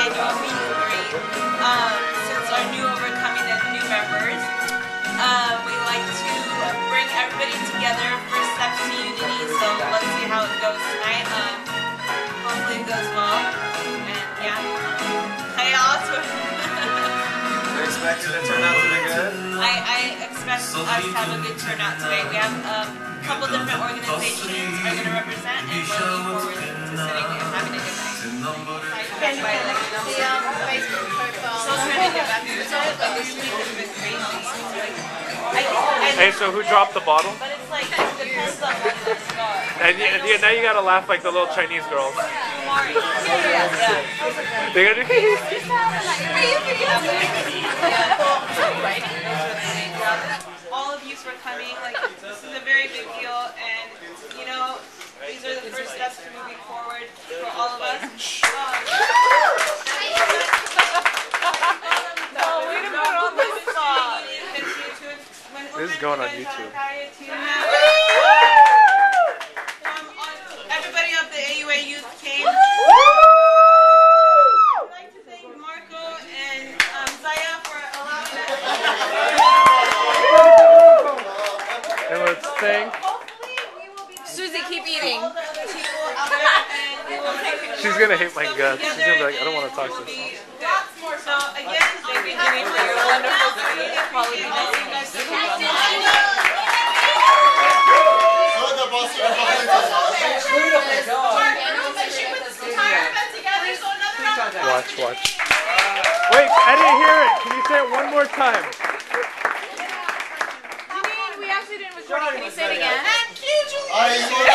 annual meet and greet. Since our new overcoming the new members, we like to bring everybody together for steps to unity. So let's see how it goes tonight. Hopefully it goes well. And yeah, You're expecting the turnout to be good? I expect us to have a good turnout today. We have a couple different organizations are going to represent, and we're looking forward to sitting and having a good night. Can you put the Facebook profile? So trying to get back to it, but this week has been crazy. Hey, so who dropped the bottle? But it's like, it depends on what it's got. And now you gotta laugh like the little Chinese girls. They gotta do All of you for coming. Like, this is a very big deal, and you know, these are the first steps to moving forward for all of us. This is going on YouTube. Everybody of the AUA Youth came. I'd like to thank Marco and Zaya for allowing us. And let's thank. Susie, keep eating. All the other people out there, and we will take She's gonna hate my guts. She's gonna be like, I don't want to talk to this. So again, thank you for your wonderful creative quality. Watch. Wait, I didn't hear it. Can you say it one more time? We actually didn't record it. Can you say it again? Are you